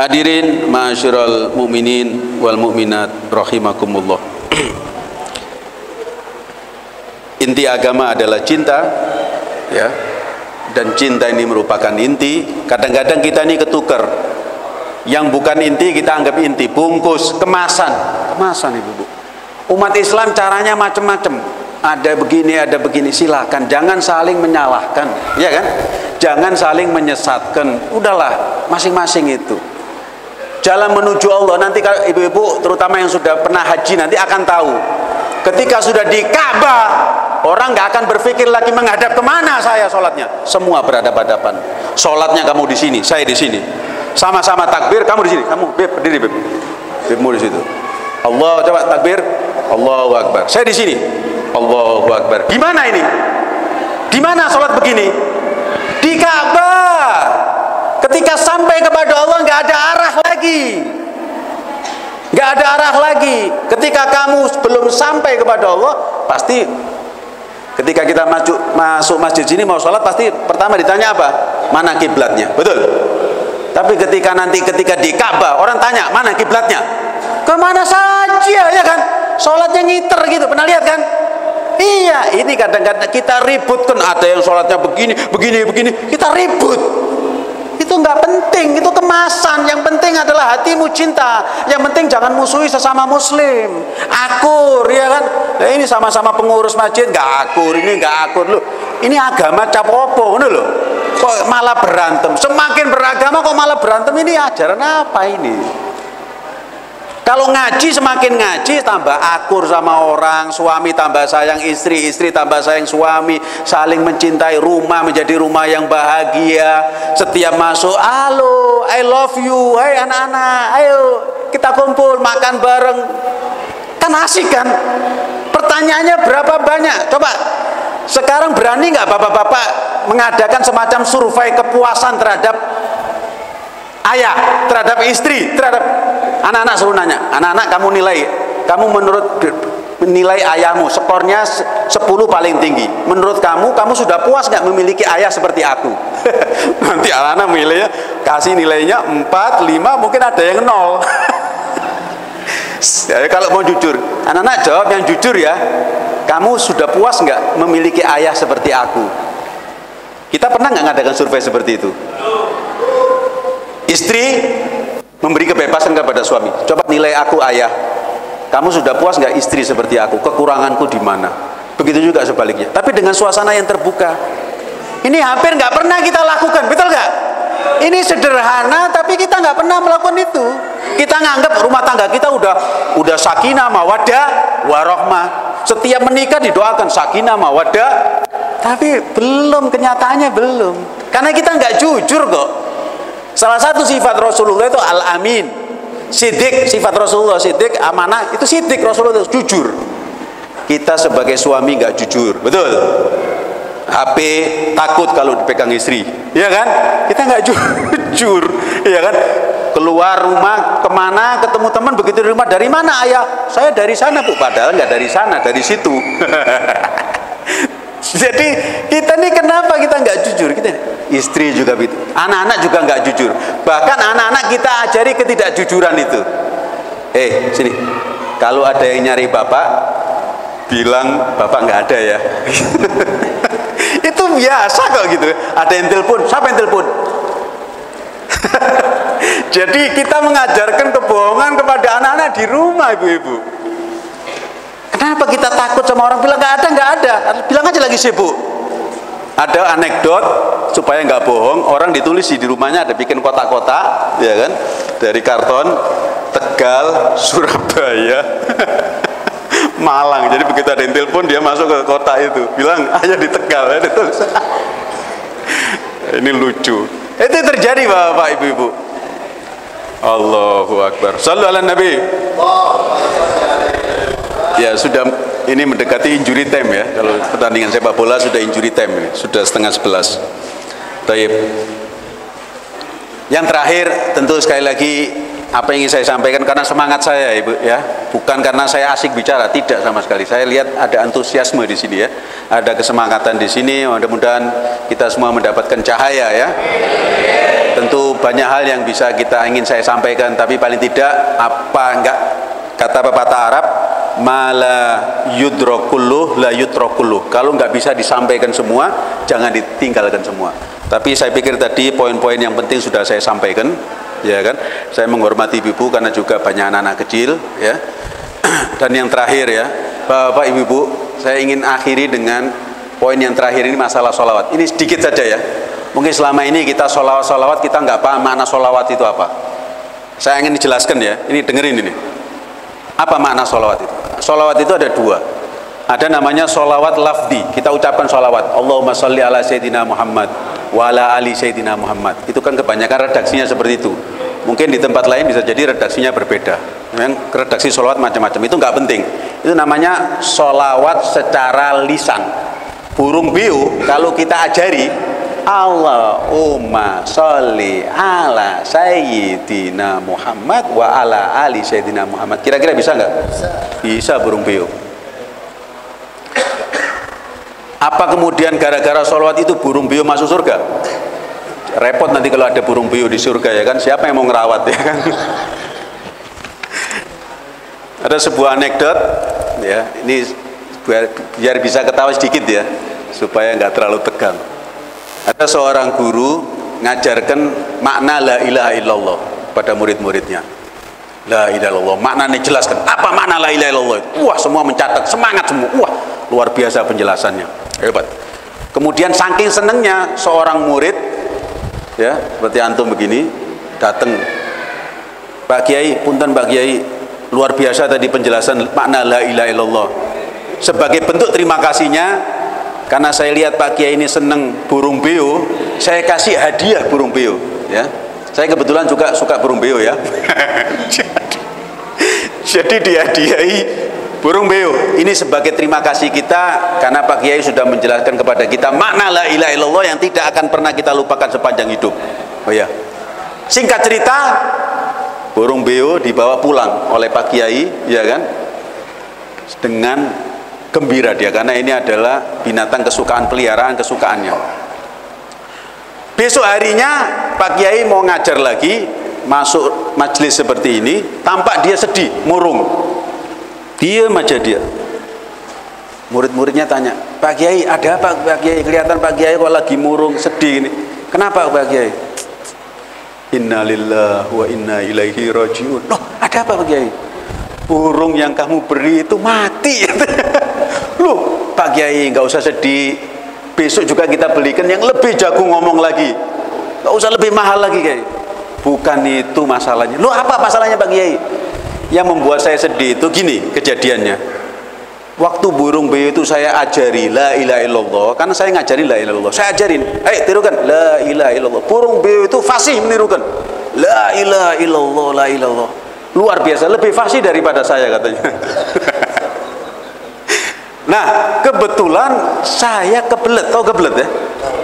Hadirin ma'asyiral mu'minin wal mu'minat rahimakumullah. Inti agama adalah cinta, ya. Dan cinta ini merupakan inti. Kadang-kadang kita ini ketukar. Yang bukan inti kita anggap inti, bungkus, kemasan. Kemasan Ibu-ibu. Umat Islam caranya macam-macam. Ada begini, silakan. Jangan saling menyalahkan, ya kan? Jangan saling menyesatkan. Udahlah, masing-masing itu. Jalan menuju Allah, nanti kalau ibu-ibu terutama yang sudah pernah haji nanti akan tahu. Ketika sudah di Ka'bah, orang nggak akan berpikir lagi menghadap kemana saya sholatnya. Semua berhadapan-hadapan. Sholatnya kamu di sini, saya di sini. Sama-sama takbir, kamu di sini. Kamu berdiri, Bebmu di situ. Allah, coba takbir. Allahu Akbar. Saya di sini. Allahu Akbar. Di mana ini? Di mana sholat begini? Di Ka'bah. Ketika sampai kepada Allah nggak ada arah lagi. Nggak ada arah lagi. Ketika kamu belum sampai kepada Allah, pasti ketika kita masuk masjid sini mau sholat, pasti pertama ditanya apa? Mana kiblatnya? Betul? Tapi ketika di Ka'bah orang tanya mana kiblatnya? Kemana saja, ya kan? Sholatnya ngiter gitu, pernah lihat kan? Iya, ini kadang-kadang kita ribut kan, ada yang sholatnya begini, kita ribut. Itu nggak penting, itu kemasan. Yang penting adalah hatimu cinta. Yang penting jangan musuhi sesama muslim. Akur, ya kan? Nah, ini sama-sama pengurus masjid nggak akur, ini nggak akur loh. Ini agama capopo, loh. Kok malah berantem? Semakin beragama kok malah berantem? Ini ajaran apa ini? Kalau ngaji, semakin ngaji tambah akur sama orang, suami tambah sayang istri, istri tambah sayang suami, saling mencintai, rumah menjadi rumah yang bahagia. Setiap masuk, halo, I love you, hai anak-anak, ayo kita kumpul makan bareng. Kan asik kan? Pertanyaannya berapa banyak? Coba sekarang berani nggak bapak-bapak mengadakan semacam survei kepuasan terhadap ayah, terhadap istri, terhadap anak-anak, suruh nanya, anak-anak kamu menurut nilai ayahmu, skornya 10 paling tinggi, menurut kamu sudah puas nggak memiliki ayah seperti aku? Nanti anak-anak milihnya, kasih nilainya 4, 5, mungkin ada yang 0. Kalau mau jujur, anak-anak jawab yang jujur ya, kamu sudah puas nggak memiliki ayah seperti aku? Kita pernah nggak ngadakan survei seperti itu? Istri memberi kebebasan kepada suami. Coba nilai aku ayah. Kamu sudah puas nggak istri seperti aku? Kekuranganku di mana? Begitu juga sebaliknya. Tapi dengan suasana yang terbuka. Ini hampir nggak pernah kita lakukan, betul nggak? Ini sederhana, tapi kita nggak pernah melakukan itu. Kita nganggap rumah tangga kita udah sakinah, mawaddah, warahmah. Setiap menikah didoakan sakinah, mawaddah. Tapi belum, kenyataannya belum. Karena kita nggak jujur kok. Salah satu sifat Rasulullah itu al-amin, sidik. Sifat Rasulullah sidik, amanah, itu sidik. Rasulullah itu jujur. Kita sebagai suami nggak jujur, betul? HP takut kalau dipegang istri, ya kan? Kita nggak jujur, ya kan? Keluar rumah kemana, ketemu teman, begitu di rumah, dari mana ayah? Saya dari sana Bu, padahal nggak dari sana, dari situ. Jadi kita nih kenapa kita nggak jujur? Kita istri juga begitu, anak-anak juga nggak jujur. Bahkan anak-anak kita ajari ketidakjujuran itu. Sini, kalau ada yang nyari bapak, bilang bapak nggak ada ya. Itu biasa kok gitu. Ada yang telepon, siapa yang telepon? Jadi kita mengajarkan kebohongan kepada anak-anak di rumah, ibu-ibu. Kenapa kita takut sama orang bilang nggak ada? Bilang aja lagi sibuk. Ada anekdot supaya nggak bohong, orang ditulis di rumahnya, ada bikin kotak-kotak, ya kan, dari karton, Tegal, Surabaya, Malang. Jadi begitu ada yang telepon, dia masuk ke kota itu, bilang ayah di Tegal, ya ditulis. Ini lucu. Itu terjadi Bapak Ibu-ibu. Allahu Akbar. Shallu ala Nabi. Ya sudah, ini mendekati injury time ya. Kalau pertandingan sepak bola sudah injury time ini, sudah 10:30. Baik. Yang terakhir tentu sekali lagi apa yang ingin saya sampaikan, karena semangat saya Ibu ya, bukan karena saya asik bicara, tidak sama sekali. Saya lihat ada antusiasme di sini ya, ada kesemangatan di sini. Mudah-mudahan kita semua mendapatkan cahaya ya. tentu banyak hal yang bisa ingin saya sampaikan, tapi paling tidak kata pepatah Arab, mala yudrokulluh la yudrokulluh. Kalau nggak bisa disampaikan semua, jangan ditinggalkan semua. Tapi saya pikir tadi poin-poin yang penting sudah saya sampaikan, ya kan. Saya menghormati ibu karena juga banyak anak-anak kecil, ya. Dan yang terakhir ya, Bapak Ibu, saya ingin akhiri dengan poin yang terakhir ini, masalah sholawat. Ini sedikit saja ya. Mungkin selama ini kita sholawat kita nggak paham makna sholawat itu apa. Saya ingin dijelaskan ya. Ini dengerin ini. Apa makna sholawat itu? Sholawat itu ada dua. Ada namanya sholawat lafzi. Kita ucapkan sholawat. Allahumma sholli ala Sayyidina Muhammad wa ala ali Sayyidina Muhammad. Itu kan kebanyakan redaksinya seperti itu. Mungkin di tempat lain bisa jadi redaksinya berbeda. Memang redaksi sholawat macam-macam. Itu nggak penting. Itu namanya sholawat secara lisan. Burung beo kalau kita ajari, Allahumma sholli ala Sayyidina Muhammad wa ala ali Sayyidina Muhammad. Kira-kira bisa nggak? Bisa burung beo. Apa kemudian gara-gara sholawat itu burung beo masuk surga? Repot nanti kalau ada burung beo di surga, ya kan? Siapa yang mau ngerawat, ya kan? Ada sebuah anekdot, ya. Ini biar bisa ketawa sedikit ya, supaya nggak terlalu tegang. Ada seorang guru ngajarkan makna la ilaha illallah pada murid-muridnya. La ilaha illallah, maknanya jelaskan. Apa makna la ilaha illallah? Wah, semua mencatat, semangat semua. Wah, luar biasa penjelasannya. Hebat. Kemudian saking senengnya seorang murid, ya, seperti antum begini, datang. Pak Kiai, punten Pak Kiai, luar biasa tadi penjelasan makna la ilaha illallah. Sebagai bentuk terima kasihnya, karena saya lihat Pak Kiai ini seneng burung beo, saya kasih hadiah burung beo, ya. Saya kebetulan juga suka burung beo ya. Jadi dihadiahi burung beo. Ini sebagai terima kasih kita karena Pak Kiai sudah menjelaskan kepada kita makna la ilaha illallah yang tidak akan pernah kita lupakan sepanjang hidup. Oh ya. Singkat cerita, burung beo dibawa pulang oleh Pak Kiai, ya kan? Dengan gembira dia, karena ini adalah binatang kesukaan, peliharaan kesukaannya. Besok harinya Pak Kiai mau ngajar lagi, masuk majelis seperti ini, tampak dia sedih, murung. Diam aja dia. Murid-muridnya tanya, Pak Kiai ada apa Pak Kiai? Kelihatan Pak Kiai kok lagi murung, sedih ini. Kenapa Pak Kiai? Innalillahi wa inna ilaihi rajiun. Loh, ada apa Pak Kiai? Burung yang kamu beri itu mati. Loh, Pak Kiai nggak usah sedih. Besok juga kita belikan yang lebih jago ngomong lagi. Nggak usah lebih mahal lagi Kiai. Bukan itu masalahnya. Loh, apa masalahnya Pak Kiai? Yang membuat saya sedih itu gini kejadiannya. Waktu burung beo itu saya ajari la ilaha illallah, karena saya ngajari la ilaha illallah. Saya ajarin, tirukan la ilaha illallah. Burung beo itu fasih menirukan la ilaha illallah, la ilaha illallah. Luar biasa, lebih fasih daripada saya katanya. Nah, kebetulan saya kebelet, tau kebelet ya?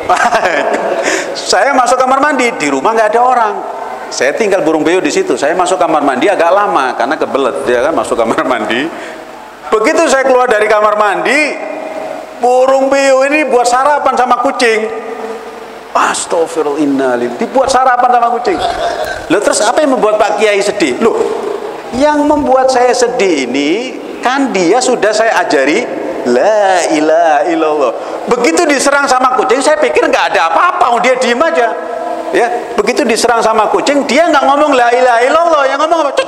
Saya masuk kamar mandi, di rumah nggak ada orang. Saya tinggal burung beo di situ. Saya masuk kamar mandi agak lama karena kebelet, ya kan, masuk kamar mandi. Begitu saya keluar dari kamar mandi, burung beo ini buat sarapan sama kucing. Astagfirullahaladzim, dibuat sarapan sama kucing. Loh, terus apa yang membuat Pak Kiai sedih? Loh, yang membuat saya sedih ini kan dia sudah saya ajari la ilaha illallah. Begitu diserang sama kucing, saya pikir nggak ada apa-apa, dia diem aja. Ya, begitu diserang sama kucing, dia nggak ngomong la ilaha illallah, yang ngomong apa?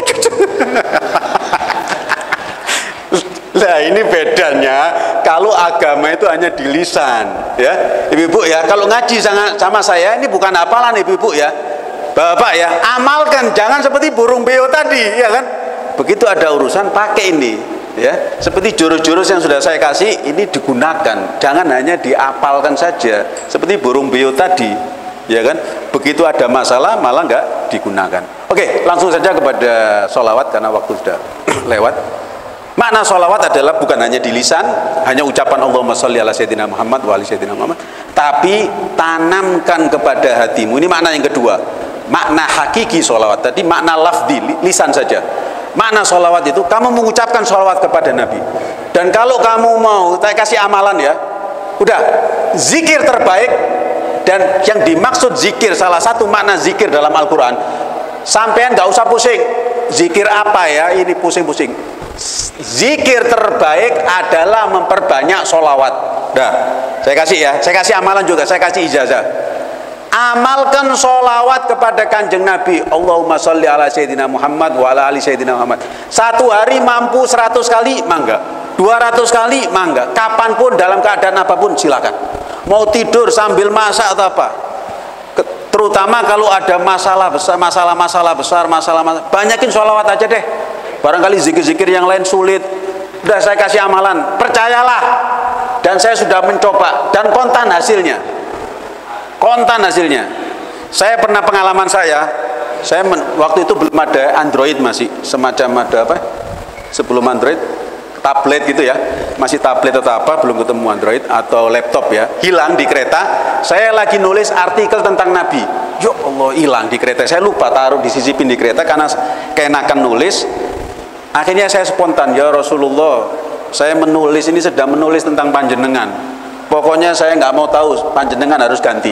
Nah, ini bedanya kalau agama itu hanya di lisan, ya. Ibu-ibu ya, kalau ngaji sama saya ini bukan hafalan ibu-ibu ya. Bapak ya, amalkan, jangan seperti burung beo tadi, ya kan? Begitu ada urusan pakai ini, ya. Seperti jurus-jurus yang sudah saya kasih ini digunakan, jangan hanya diapalkan saja seperti burung beo tadi, ya kan? Begitu ada masalah malah nggak digunakan. Oke, langsung saja kepada sholawat karena waktu sudah lewat. Makna sholawat adalah bukan hanya di lisan, hanya ucapan Allahumma sholli ala Sayyidina Muhammad wa ali Sayyidina Muhammad, tapi tanamkan kepada hatimu. Ini makna yang kedua. Makna hakiki sholawat tadi makna lafzi, lisan saja. Makna sholawat itu kamu mengucapkan sholawat kepada Nabi. Dan kalau kamu mau, saya kasih amalan ya, udah, zikir terbaik Dan yang dimaksud zikir, salah satu makna zikir dalam Al-Quran, sampean nggak usah pusing zikir apa ya, ini pusing-pusing. Zikir terbaik adalah memperbanyak sholawat. Dah, saya kasih amalan juga, saya kasih ijazah. Amalkan sholawat kepada kanjeng Nabi. Allahumma sholli ala Sayyidina Muhammad wa ala ali Sayyidina Muhammad. Satu hari mampu 100 kali, mangga. 200 kali, mangga. Kapanpun, dalam keadaan apapun, silakan. Mau tidur sambil masak atau apa. Terutama kalau ada masalah besar, masalah besar, banyakin sholawat aja deh. Barangkali zikir-zikir yang lain sulit. Udah, saya kasih amalan, percayalah. Dan saya sudah mencoba dan kontan hasilnya. Saya pernah pengalaman waktu itu belum ada Android, masih semacam ada apa? Sebelum Android, tablet gitu ya. Masih tablet atau apa, belum ketemu Android atau laptop ya. Hilang di kereta. Saya lagi nulis artikel tentang Nabi. Ya Allah, hilang di kereta. Saya lupa taruh, disisipin di kereta karena keenakan nulis. Akhirnya saya spontan, ya Rasulullah, saya menulis ini, sedang menulis tentang panjenengan. Pokoknya saya nggak mau tahu, panjenengan harus ganti.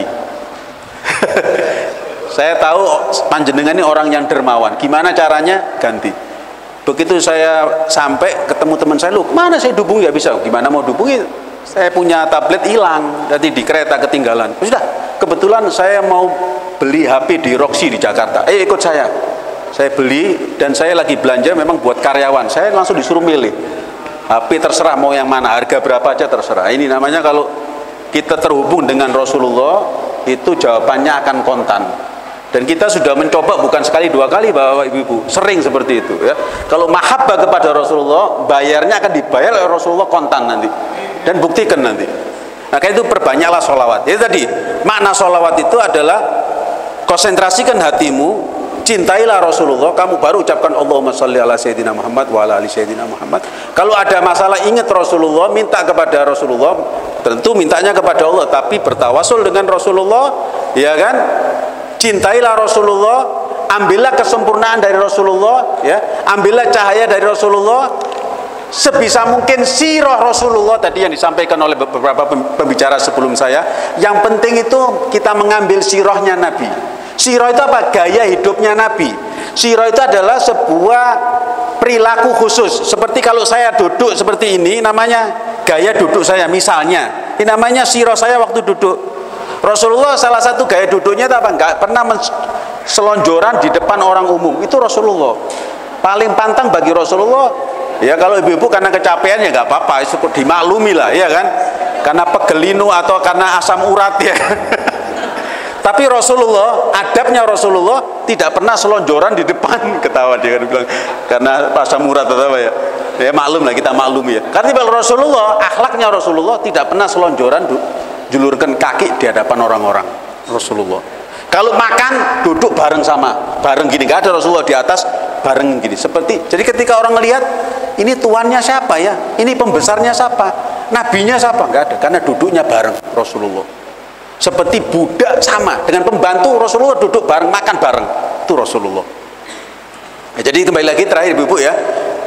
Saya tahu panjenengan ini orang yang dermawan. Gimana caranya? Ganti. Begitu saya sampai ketemu teman saya, lu mana saya dubung ya bisa? Gimana mau dubungi? Saya punya tablet hilang, jadi di kereta ketinggalan. Sudah, kebetulan saya mau beli HP di Roxy di Jakarta. Ikut saya. Saya beli dan saya lagi belanja memang buat karyawan. Saya langsung disuruh milih. HP terserah mau yang mana, harga berapa aja terserah. Ini namanya kalau kita terhubung dengan Rasulullah, itu jawabannya akan kontan. Dan kita sudah mencoba bukan sekali dua kali, Bapak Ibu, sering seperti itu ya. Kalau mahabbah kepada Rasulullah, bayarnya akan dibayar oleh Rasulullah kontan nanti. Dan buktikan nanti. Nah, kayak itu perbanyaklah sholawat. Jadi tadi makna sholawat itu adalah konsentrasikan hatimu, cintailah Rasulullah, kamu baru ucapkan Allahumma sholli ala Sayyidina Muhammad wa ala ali Sayyidina Muhammad. Kalau ada masalah ingat Rasulullah, minta kepada Rasulullah, tentu mintanya kepada Allah, tapi bertawasul dengan Rasulullah, ya kan? Cintailah Rasulullah, ambillah kesempurnaan dari Rasulullah, ya, ambillah cahaya dari Rasulullah, sebisa mungkin sirah Rasulullah tadi yang disampaikan oleh beberapa pembicara sebelum saya. Yang penting itu kita mengambil sirahnya Nabi. Sirah itu apa? Gaya hidupnya Nabi. Sirah itu adalah sebuah perilaku khusus. Seperti kalau saya duduk seperti ini, namanya gaya duduk saya. Misalnya, ini namanya sirah saya waktu duduk. Rasulullah salah satu gaya duduknya itu apa? Enggak pernah selonjoran di depan orang umum. Itu Rasulullah. Paling pantang bagi Rasulullah, ya kalau ibu-ibu karena kecapean ya nggak apa-apa, itu dimaklumi lah, ya kan? Karena pegelinu atau karena asam urat ya. Tapi Rasulullah, adabnya Rasulullah tidak pernah selonjoran di depan. Ketawa dia kan bilang karena asam urat atau apa ya. Ya maklum lah, kita maklum ya. Karena kalau Rasulullah, akhlaknya Rasulullah tidak pernah selonjoran julurkan kaki di hadapan orang-orang. Rasulullah. Kalau makan duduk bareng bareng gini, nggak ada Rasulullah di atas bareng gini. Jadi ketika orang melihat ini tuannya siapa ya, ini pembesarnya siapa, nabinya siapa, nggak ada, karena duduknya bareng Rasulullah. Seperti budak sama dengan pembantu Rasulullah duduk bareng, makan bareng, itu Rasulullah. Ya, jadi kembali lagi terakhir ibu-ibu ya,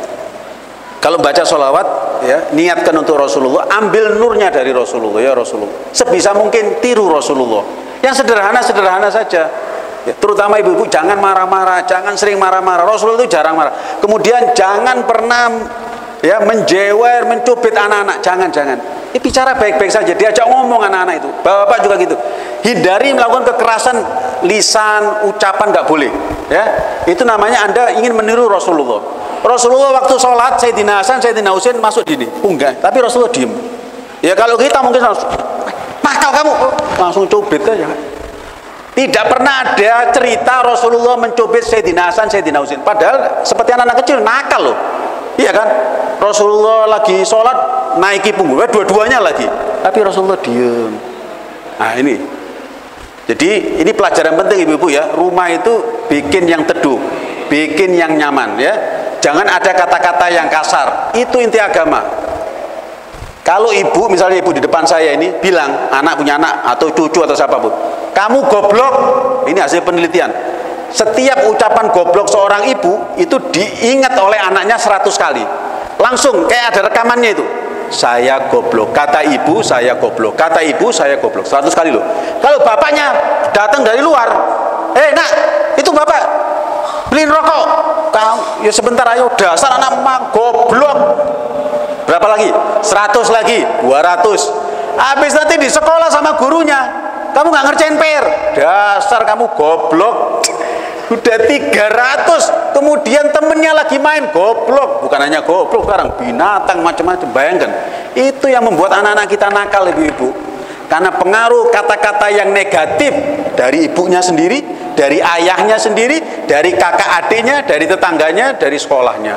kalau baca sholawat ya, niatkan untuk Rasulullah, ambil nurnya dari Rasulullah ya Rasulullah. Sebisa mungkin tiru Rasulullah. Yang sederhana saja. Ya, terutama ibu-ibu jangan marah-marah, jangan sering marah-marah. Rasulullah itu jarang marah. Kemudian jangan pernah ya menjewer, mencubit anak-anak, jangan. Bicara baik-baik saja, diajak ngomong anak-anak itu. Bapak juga gitu. Hindari melakukan kekerasan lisan, ucapan, nggak boleh. Ya, itu namanya Anda ingin meniru Rasulullah. Rasulullah waktu sholat, Sayyidina Hasan, Sayyidina Husain masuk di ini, punggah, tapi Rasulullah diem. Ya kalau kita mungkin langsung, nakal kamu, langsung cubit aja. Tidak pernah ada cerita Rasulullah mencubit Sayyidina Hasan, Sayyidina Husain. Padahal seperti anak-anak kecil, nakal loh. Iya kan? Rasulullah lagi sholat, naiki punggung, dua-duanya lagi. Tapi Rasulullah diem. Nah ini. Jadi ini pelajaran penting ibu-ibu ya. Rumah itu bikin yang teduh, bikin yang nyaman ya. Jangan ada kata-kata yang kasar. Itu inti agama. Kalau ibu, misalnya ibu di depan saya ini bilang, anak punya anak atau cucu atau siapapun, kamu goblok. Ini hasil penelitian. Setiap ucapan goblok seorang ibu itu diingat oleh anaknya 100 kali. Langsung kayak ada rekamannya itu. saya goblok. Kata ibu, saya goblok. Kata ibu, saya goblok. 100 kali loh. Kalau bapaknya datang dari luar, nak, itu bapak beliin rokok. Kau, ya sebentar ayo, dasar anak emak goblok. Berapa lagi? 100 lagi, 200. Habis nanti di sekolah sama gurunya, kamu nggak ngerjain PR. Dasar kamu goblok. Udah 300. Kemudian temennya lagi main, goblok. Bukan hanya goblok, sekarang binatang macam-macam. Bayangkan, itu yang membuat anak-anak kita nakal, ibu-ibu. Karena pengaruh kata-kata yang negatif dari ibunya sendiri, dari ayahnya sendiri, dari kakak adiknya, dari tetangganya, dari sekolahnya.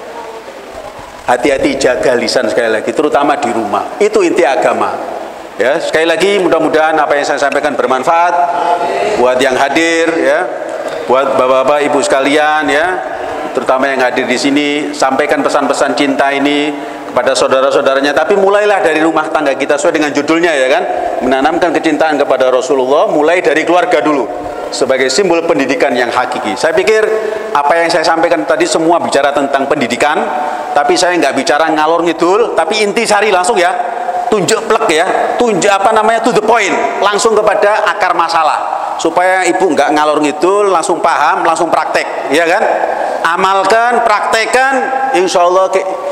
Hati-hati, jaga lisan sekali lagi, terutama di rumah. Itu inti agama. Ya, sekali lagi mudah-mudahan apa yang saya sampaikan bermanfaat buat yang hadir, ya, buat bapak-bapak, ibu sekalian, ya, terutama yang hadir di sini. Sampaikan pesan-pesan cinta ini kepada saudara-saudaranya. Tapi mulailah dari rumah tangga kita, sesuai dengan judulnya, ya kan, menanamkan kecintaan kepada Rasulullah. Mulai dari keluarga dulu sebagai simbol pendidikan yang hakiki. Saya pikir apa yang saya sampaikan tadi semua bicara tentang pendidikan, tapi saya nggak bicara ngalor ngidul, tapi inti sari langsung, ya, tunjuk plek, ya, tunjuk to the point, langsung kepada akar masalah, supaya ibu nggak ngalor ngidul, langsung paham, langsung praktek, ya kan, amalkan, praktekkan, insya Allah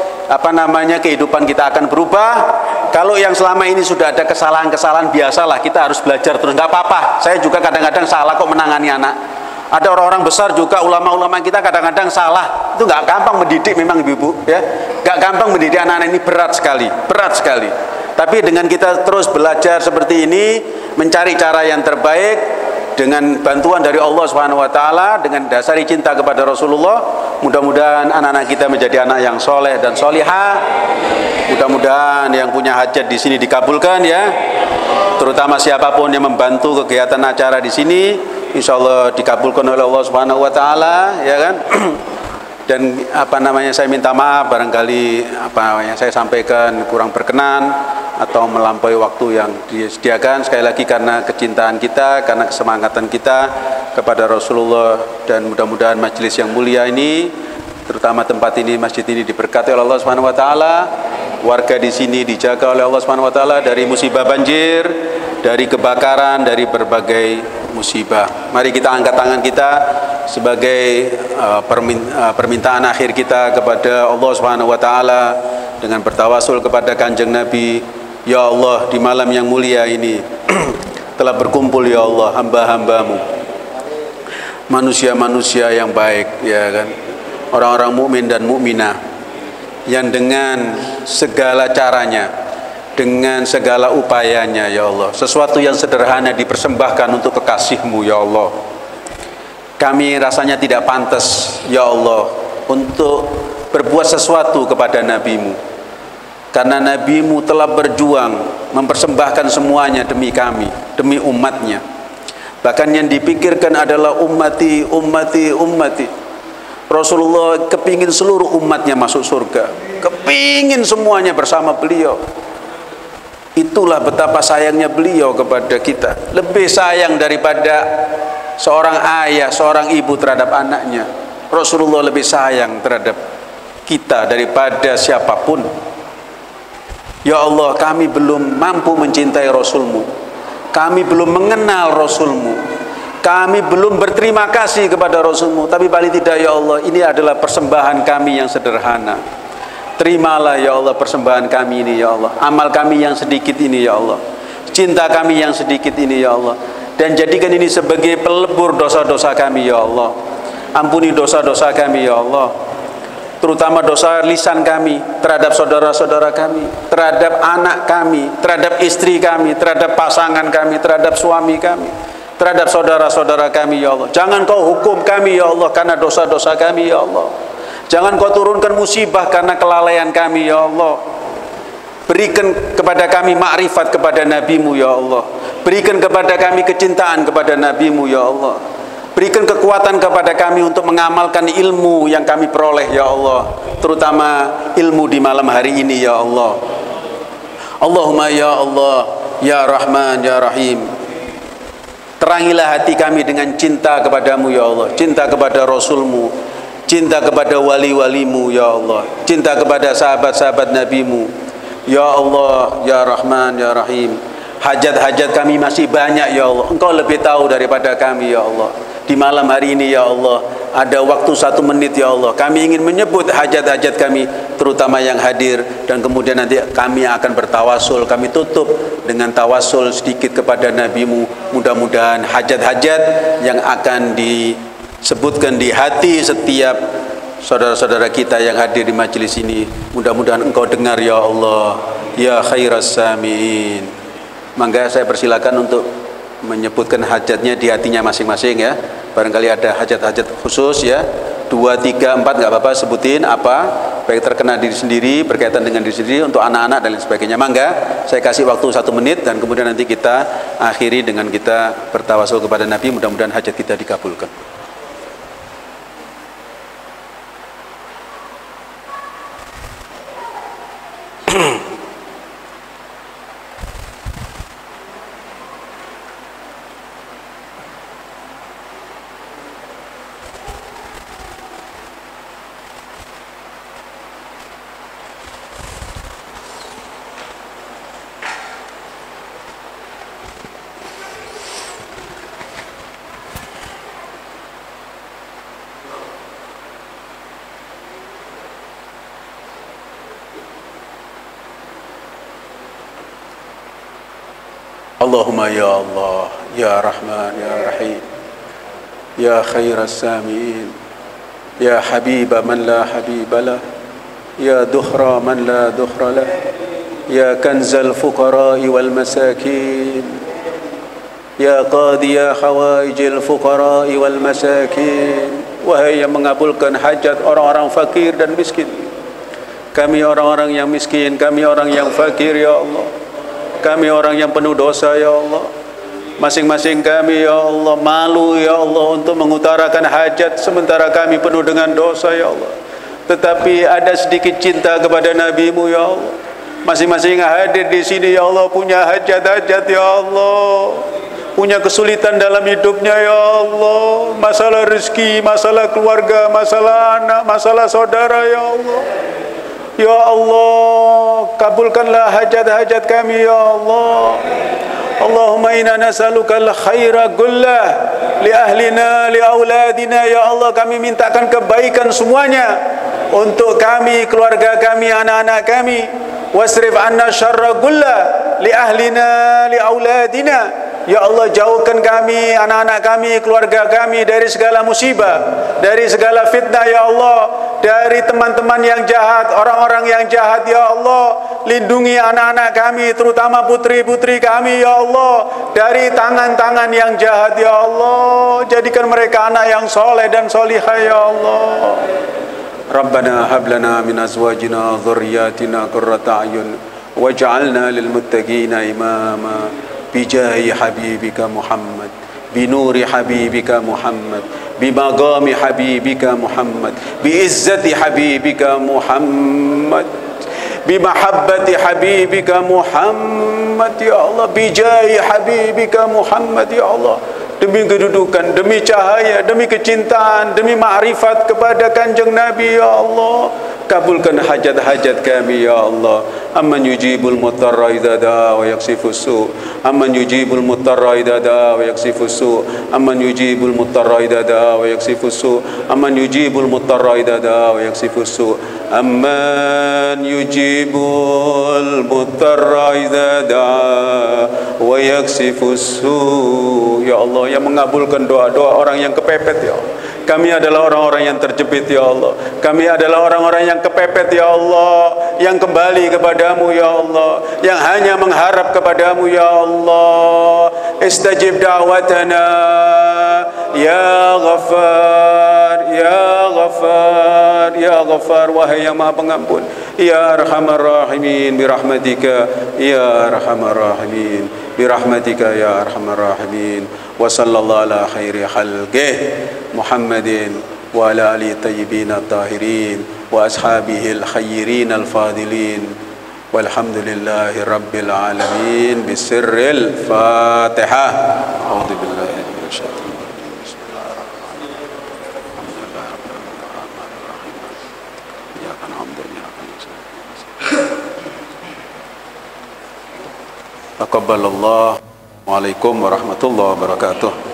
kehidupan kita akan berubah. Kalau yang selama ini sudah ada kesalahan-kesalahan, biasalah, kita harus belajar terus, nggak apa-apa. Saya juga kadang-kadang salah kok menangani anak. Ada orang-orang besar juga, ulama-ulama kita kadang-kadang salah. Itu nggak gampang mendidik memang, ibu-ibu, ya, nggak gampang mendidik anak-anak ini, berat sekali. Tapi dengan kita terus belajar seperti ini, mencari cara yang terbaik dengan bantuan dari Allah Subhanahu wa taala, dengan dasari cinta kepada Rasulullah, mudah-mudahan anak-anak kita menjadi anak yang soleh dan solihah. Mudah-mudahan yang punya hajat di sini dikabulkan, ya. Terutama siapapun yang membantu kegiatan acara di sini, insya Allah dikabulkan oleh Allah Subhanahu wa taala, ya kan. Dan saya minta maaf barangkali apa yang saya sampaikan kurang berkenan atau melampaui waktu yang disediakan. Sekali lagi karena kecintaan kita, karena kesemangatan kita kepada Rasulullah, dan mudah-mudahan majelis yang mulia ini, terutama tempat ini, masjid ini, diberkati oleh Allah Subhanahu wa taala. Warga di sini dijaga oleh Allah Subhanahu wa taala dari musibah banjir, dari kebakaran, dari berbagai musibah. Mari kita angkat tangan kita sebagai permintaan akhir kita kepada Allah Subhanahu wa taala dengan bertawasul kepada Kanjeng Nabi. Ya Allah, di malam yang mulia ini telah berkumpul, ya Allah, hamba-hambamu, manusia-manusia yang baik, ya kan, orang-orang mukmin dan mukminah yang dengan segala caranya, dengan segala upayanya, ya Allah, sesuatu yang sederhana dipersembahkan untuk kekasih-Mu, ya Allah. Kami rasanya tidak pantas, ya Allah, untuk berbuat sesuatu kepada Nabi-Mu, karena Nabi-Mu telah berjuang mempersembahkan semuanya demi kami, demi umatnya. Bahkan yang dipikirkan adalah ummati, ummati, ummati. Rasulullah kepingin seluruh umatnya masuk surga, kepingin semuanya bersama beliau. Itulah betapa sayangnya beliau kepada kita, lebih sayang daripada seorang ayah, seorang ibu terhadap anaknya. Rasulullah lebih sayang terhadap kita daripada siapapun. Ya Allah, kami belum mampu mencintai Rasul-Mu, kami belum mengenal Rasul-Mu, kami belum berterima kasih kepada Rasul-Mu. Tapi paling tidak, ya Allah, ini adalah persembahan kami yang sederhana. Terimalah, ya Allah, persembahan kami ini, ya Allah, amal kami yang sedikit ini, ya Allah, cinta kami yang sedikit ini, ya Allah, dan jadikan ini sebagai pelebur dosa-dosa kami, ya Allah. Ampuni dosa-dosa kami, ya Allah, terutama dosa lisan kami terhadap saudara-saudara kami, terhadap anak kami, terhadap istri kami, terhadap pasangan kami, terhadap suami kami, terhadap saudara-saudara kami, ya Allah. Jangan Kau hukum kami, ya Allah, karena dosa-dosa kami, ya Allah. Jangan Kau turunkan musibah karena kelalaian kami, ya Allah. Berikan kepada kami makrifat kepada Nabi-Mu, ya Allah. Berikan kepada kami kecintaan kepada Nabi-Mu, ya Allah. Berikan kekuatan kepada kami untuk mengamalkan ilmu yang kami peroleh, ya Allah, terutama ilmu di malam hari ini, ya Allah. Allahumma ya Allah, ya Rahman, ya Rahim, terangilah hati kami dengan cinta kepadamu, ya Allah, cinta kepada Rasul-Mu, cinta kepada wali-walimu, ya Allah, cinta kepada sahabat-sahabat Nabi-Mu. Ya Allah, Ya Rahman, Ya Rahim, hajat-hajat kami masih banyak ya Allah. Engkau lebih tahu daripada kami ya Allah. Di malam hari ini ya Allah, ada waktu 1 menit ya Allah, kami ingin menyebut hajat-hajat kami, terutama yang hadir, dan kemudian nanti kami akan bertawasul. Kami tutup dengan tawasul sedikit kepada Nabi-Mu. Mudah-mudahan hajat-hajat yang akan disebutkan di hati setiap saudara-saudara kita yang hadir di majelis ini, mudah-mudahan Engkau dengar ya Allah, ya khairas samiin. Mangga saya persilakan untuk menyebutkan hajatnya di hatinya masing-masing ya. Barangkali ada hajat-hajat khusus ya, 2, 3, 4 nggak apa-apa, sebutin apa baik terkena diri sendiri, berkaitan dengan diri sendiri, untuk anak-anak dan lain sebagainya. Mangga saya kasih waktu 1 menit, dan kemudian nanti kita akhiri dengan kita bertawasul kepada Nabi. Mudah-mudahan hajat kita dikabulkan. Allahumma ya Allah, ya Rahman, ya Rahim, ya khairas samiin, ya habiba man la habibalah, ya duhra man la duhralah, ya kanzal fuqara'i wal masakin, ya qadiya hawaijil fuqara'i wal masakin. Wahai yang mengabulkan hajat orang-orang fakir dan miskin, kami orang-orang yang miskin, kami orang yang fakir ya Allah, kami orang yang penuh dosa ya Allah. Masing-masing kami ya Allah malu ya Allah untuk mengutarakan hajat, sementara kami penuh dengan dosa ya Allah. Tetapi ada sedikit cinta kepada Nabi-Mu ya Allah. Masing-masing hadir di sini ya Allah punya hajat-hajat ya Allah, punya kesulitan dalam hidupnya ya Allah. Masalah rezeki, masalah keluarga, masalah anak, masalah saudara ya Allah. Ya Allah, kabulkanlah hajat-hajat kami ya Allah. Allahumma inna nas'aluka al-khaira kullah li ahlina, li auladina ya Allah. Kami mintakan kebaikan semuanya untuk kami, keluarga kami, anak-anak kami. Wasrif anna syarra kullah li ahlina, li auladina. Ya Allah, jauhkan kami, anak-anak kami, keluarga kami dari segala musibah, dari segala fitnah ya Allah, dari teman-teman yang jahat, orang-orang yang jahat ya Allah. Lindungi anak-anak kami, terutama putri-putri kami ya Allah, dari tangan-tangan yang jahat ya Allah. Jadikan mereka anak yang soleh dan solihah ya Allah. Rabbana hablana min azwajina dhurriyyatina qurrata a'yun waj'alna lil muttaqina imama. Bijahi habibika Muhammad, binuri habibika Muhammad, bimaqami habibika Muhammad, biizzati habibika Muhammad, bimahabbati habibika Muhammad ya Allah, bijahi habibika Muhammad ya Allah. Demi kedudukan, demi cahaya, demi kecintaan, demi ma'rifat kepada Kanjeng Nabi ya Allah, kabulkan hajat-hajat kami ya Allah. Amman yujibul mutarra idza daa wa yaksifus su, amman yujibul mutarra idza daa wa yaksifus su, amman yujibul mutarra idza daa wa yaksifus su, amman yujibul mutarra idza daa wa yaksifus su, amman yujibul mutarra idza daa wa yaksifus su. Ya Allah, yang mengabulkan doa-doa orang yang kepepet ya Allah. Kami adalah orang-orang yang terjepit ya Allah. Kami adalah orang-orang yang kepepet ya Allah, yang kembali kepadamu ya Allah, yang hanya mengharap kepadamu ya Allah. Istajib da'watana ya Ghaffar, ya Ghaffar, ya Ghaffar. Wahai yang Maha Pengampun, ya Arhamar Rahimin, birahmatika ya Arhamar Rahimin, birahmatika ya Arhamar Rahimin. Wa sallallahu ala khairi khalqih Muhammadin wa ala alihi tayyibin at-tahirin wa ashabihi al-khayrin al-fadilin. Walhamdulillahi rabbil alamin. Bisirril Fatihah. A'udzu billahi minasy syaithanir rajim. Bismillahirrahmanirrahim. Alhamdulillahirabbil alamin. Iyyaka na'budu wa iyyaka nasta'in. Taqabbalallah. Waalaikumsalam warahmatullahi wabarakatuh.